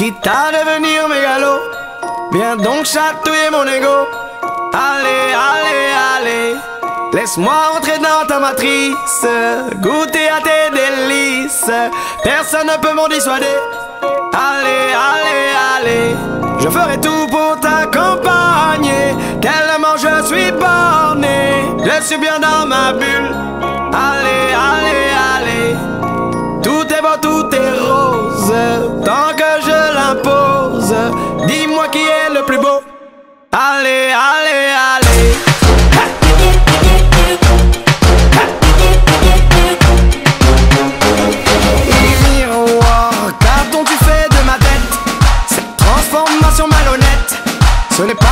quitte à devenir mégalo. Viens donc chatouiller mon ego. Allez, allez, allez, laisse-moi entrer dans ta matrice, goûter à tes délices. Personne ne peut m'en dissuader. Allez, allez, allez, je ferai tout pour t'accompagner. Tellement je suis borné, je suis bien dans ma bulle. Allez, allez, allez, tout est beau, tout est rose, tant que je l'impose. Dis-moi qui est le plus beau. Allez, allez, allez. Miroir, qu'as-tu fait de ma tête? Cette transformation malhonnête, ce n'est